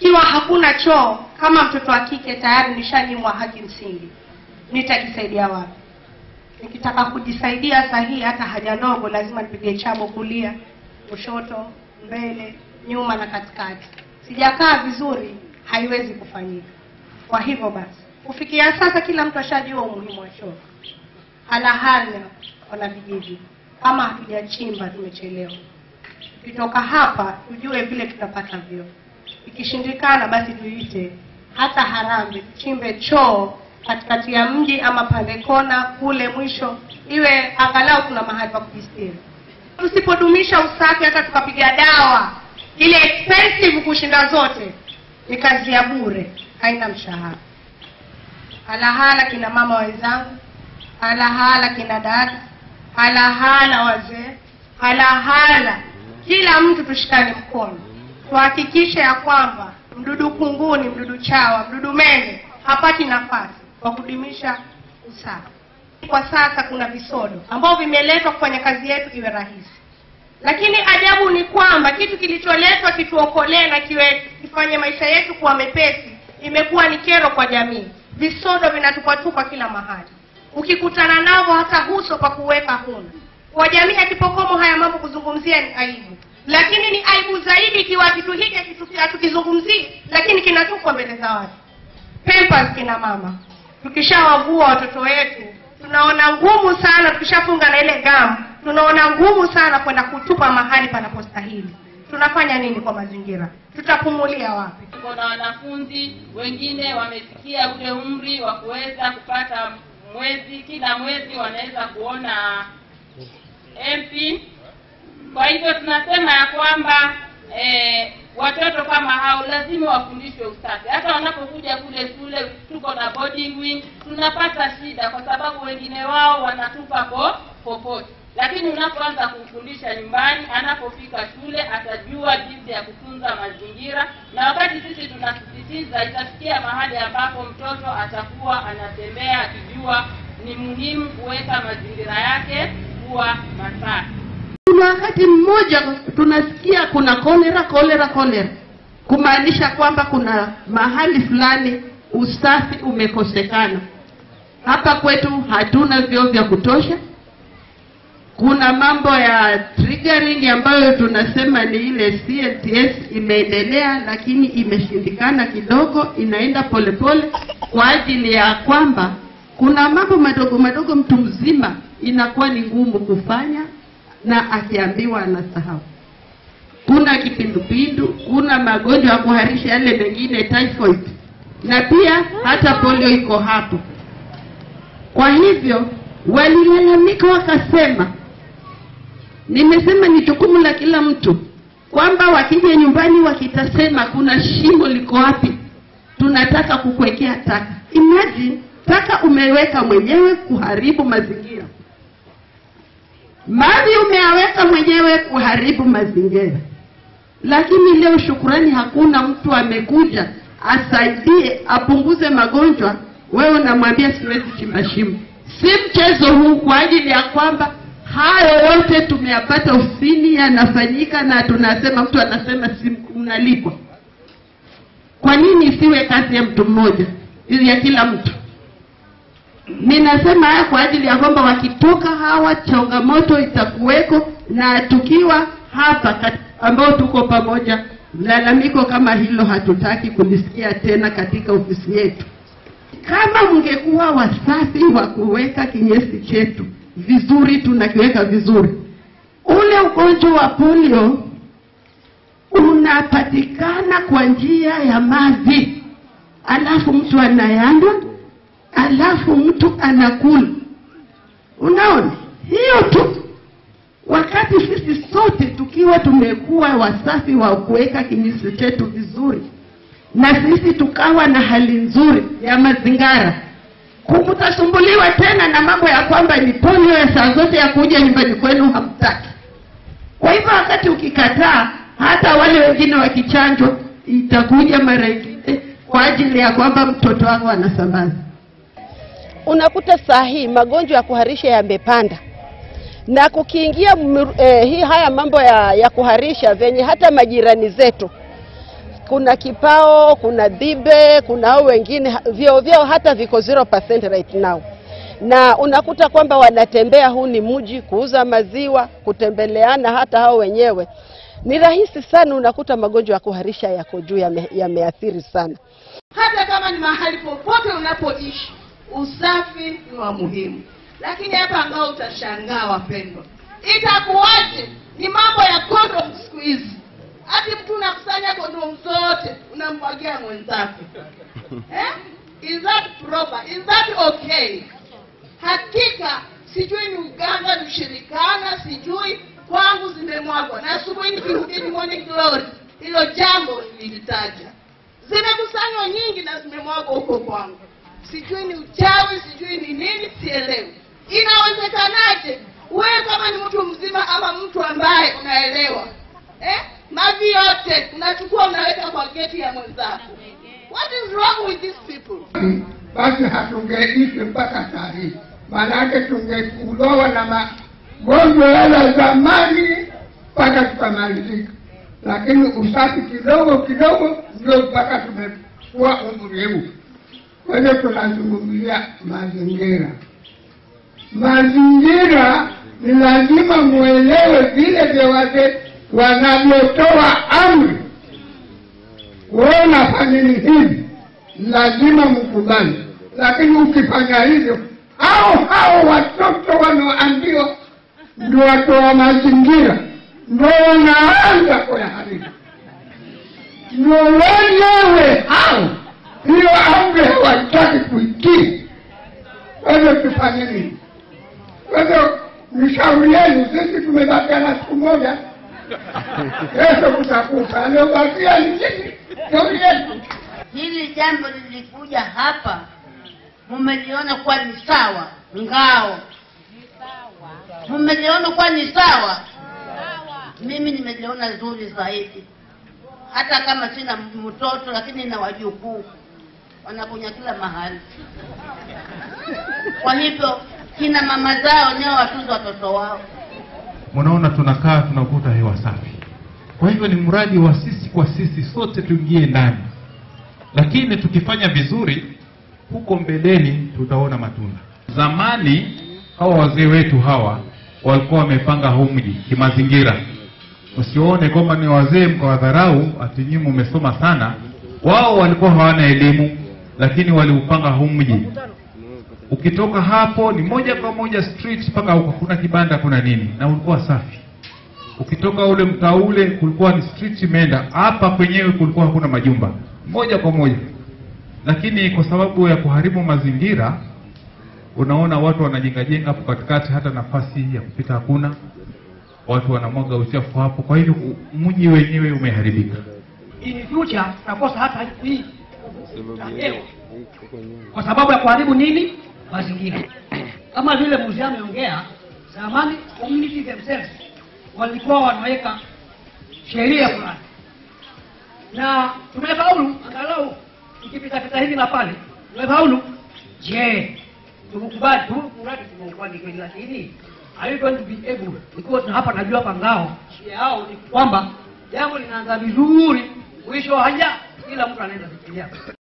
Ikiwa hakuna choo, kama mtoto wa kike tayari nishanyimwa haki msingi, nitajisaidia wapi? Nikitaka kujisaidia sahihi, hata haja ndogo lazima nipige chabo kulia, kushoto, mbele, nyuma na katikati. Sijakaa vizuri, haiwezi kufanyika. Kwa hivyo basi, kufikia sasa kila mtu ashajua umuhimu wa choo. Halahali wana vijiji, kama hatujachimba tumechelewa. Tukitoka hapa tujue vile tutapata vyoo. Ikishindikana basi tuite hata Harambee, tuchimbe choo katikati ya mji ama pande kona kule mwisho, iwe angalau kuna mahali pa kujistiri. Tusipodumisha usafi, hata tukapiga dawa ile expensive kushinda zote, ni kazi ya bure, haina mshahara. Halahala kina mama wenzangu, halahala kina dada, halahala wazee, halahala kila mtu tushikane mkono. Tuhakikishe ya kwamba mdudu kunguni, mdudu chawa, mdudu mende hapati nafasi kwa kudumisha usafi. Kwa sasa kuna visodo ambao vimeletwa kufanya kazi yetu iwe rahisi. Lakini ajabu ni kwamba kitu kilicholetwa kituokolee na kifanye maisha yetu kuwa mepesi, imekuwa ni kero kwa jamii. Visodo vinatupatupa kila mahali. Ukikutana nao hata huso kwa kuweka huna. Kwa jamii hatipokomo haya mambo kuzungumzia ni aibu. Lakini ni aibu zaidi ikiwa kitu hiki hatukizungumzii, lakini kinatupwa mbele za watu. Pampers kina mama, tukishawavua watoto wetu, tunaona ngumu sana, tukishafunga na ile gamu, tunaona ngumu sana kwenda kutupa mahali panapostahili. Tunafanya nini kwa mazingira? Tutapumulia wapi? Kuna wanafunzi wengine wamefikia ule umri wa kuweza kupata kila mwezi wanaweza kuona MP. Kwa hivyo tunasema ya kwamba watoto kama hao lazima wafundishwe usafi. Hata wanapokuja kule shule, tuko na boarding wing, tunapata shida kwa sababu wengine wao wanatupa popote. Lakini unapoanza kumfundisha nyumbani, anapofika shule atajua jinsi ya kutunza mazingira. Na wakati sisi tunasisitiza, itafikia mahali ambapo mtoto atakuwa anatembea akijua ni muhimu kuweka mazingira yake kuwa masafi. Kuna wakati mmoja tunasikia kuna kolera, kumaanisha kwamba kuna mahali fulani usafi umekosekana. Hapa kwetu hatuna vyoo vya kutosha. Kuna mambo ya triggering ambayo tunasema ni ile CLTS imeendelea, lakini imeshindikana kidogo, inaenda polepole kwa ajili ya kwamba kuna mambo madogo mtu mzima inakuwa ni ngumu kufanya na akiambiwa anasahau. Kuna kipindupindu, kuna magonjwa ya kuharisha yale mengine, typhoid, na pia hata polio iko hapo. Kwa hivyo walilalamika wakasema, nimesema ni jukumu la kila mtu kwamba wakija nyumbani wakitasema kuna shimo liko wapi, tunataka kukuwekea taka. Imagine taka umeweka mwenyewe kuharibu mazingira. Maji umeyaweka mwenyewe kuharibu mazingira. Lakini leo shukrani hakuna mtu amekuja asaidie apunguze magonjwa. Wewe unamwambia siwezi chimba shimo. Si mchezo huu kwa ajili ya kwamba hayo yote tumeyapata ofisini yanafanyika na tunasema mtu anasema si unalipwa. Kwa nini isiwe kazi ya mtu mmoja? Ili ya kila mtu. Ninasema haya kwa ajili ya kwamba wakitoka hawa changamoto itakuweko, na tukiwa hapa ambao tuko pamoja, lalamiko kama hilo hatutaki kulisikia tena katika ofisi yetu. Kama mngekuwa wasafi wa kuweka kinyesi chetu vizuri, tunakiweka vizuri. Ule ugonjwa wa polio unapatikana kwa njia ya maji, alafu mtu anayanywa, alafu mtu anakula. Unaona? Hiyo tu. Wakati sisi sote tukiwa tumekuwa wasafi wa kuweka kinyesi chetu vizuri, na sisi tukawa na hali nzuri ya mazingira, kutasumbuliwa tena na mambo ya kwamba ni polio ya saa zote ya kuja nyumbani kwenu hamtaki. Kwa hivyo wakati ukikataa, hata wale wengine wakichanjwa itakuja mara nyingine kwa ajili ya kwamba mtoto wako anasambaza. Unakuta sahi magonjwa ya kuharisha yamepanda. Na kukiingia haya mambo ya kuharisha venye hata majirani zetu. kuna Kipao, kuna Dhibe, kuna hao wengine vyao hata viko 0% right now. Na unakuta kwamba wanatembea huu ni mji kuuza maziwa, kutembeleana hata hao wenyewe. Ni rahisi sana, unakuta magonjwa ya kuharisha yako juu yameathiri sana. Hata kama ni mahali popote unapoishi, usafi ni wa muhimu. Lakini hapa ngao utashangaa wapendwa. Itakuwaje? Ni mambo ya condom siku hizi. Hadi mtu unakusanya condom zote unamwagia mwenzako. Is that proper? Is that okay? Hakika sijui ni Uganda ni ushirikana, sijui kwangu zimemwagwa. Na asubuhi nikihubiri morning glory, hilo jambo nilitaja. Zimekusanywa nyingi na zimemwagwa huko kwangu. Sijui ni uchawi, sijui ni nini, sielewi. Inawezekanaje wewe kama ni mtu mzima ama mtu ambaye unaelewa mavi yote unachukua unaweka kwa geti ya mwenzako? What is wrong with these people? Basi hatungeishi mpaka saa hii. Maanake tungekulowa na magonjwa ya zamani mpaka tukamalizika. Lakini usafi kidogo kidogo ndio mpaka tumekuwa umri huu. Kwa hiyo tunazungumzia mazingira. Mazingira ni lazima muelewe vile vya wazee wanavyotoa amri. Wewe unafanya hivi, lazima mkubali. Lakini ukifanya hivyo, hao watoto wanaoambiwa ndio watoa mazingira, ndio wanaanza kuyaharibu. Ndio wenyewe hao hiyo amri hawataki kuitii. Kwa hiyo tufanye nini? Kwa hiyo nishauri yenu, sisi tumebakiana siku moja. Yesu kutakufa, aliobakia ni sisi. Shauri yetu. Hili jambo lilikuja hapa, mmeliona kuwa ni sawa ngao. Mmeliona kuwa ni sawa. Mimi nimeliona zuri zaidi. Hata kama sina mtoto lakini na wajukuu wanakunya kila mahali. Kwa hivyo kina mama zao nao watunza watoto wao. Mnaona tunakaa tunakuta hewa safi. Kwa hivyo ni mradi wa sisi kwa sisi, sote tuingie ndani. Lakini tukifanya vizuri huko mbeleni tutaona matunda. Zamani hawa wazee wetu hawa walikuwa wamepanga huu mji kimazingira. Usione kwamba ni wazee mkawadharau ati nyinyi mmesoma sana. Wao walikuwa hawana elimu lakini waliupanga huu mji. Ukitoka hapo ni moja kwa moja street mpaka huko kuna kibanda kuna nini, na ulikuwa safi. Ukitoka ule mtaa ule kulikuwa ni street imeenda, hapa kwenyewe kulikuwa hakuna majumba, moja kwa moja. Lakini kwa sababu ya kuharibu mazingira, unaona watu wanajenga hapo katikati, hata nafasi ya kupita hakuna. Watu wanamwaga uchafu hapo, kwa hivyo mji wenyewe umeharibika. In future tutakosa hata hii kwa sababu ya kuharibu nini? Mazingira. Kama vile mzee ameongea, zamani community themselves walikuwa wanaweka sheria fulani. Na tumefaulu, angalau ikipita hivi na pale, tumefaulu. Je, tukubali tu mradi tumekubali kweli, lakini are you going to be able? Because hapa najua hapa ngao yao ni kwamba jambo linaanza vizuri, mwisho haja kila mtu anaenda kufikiria.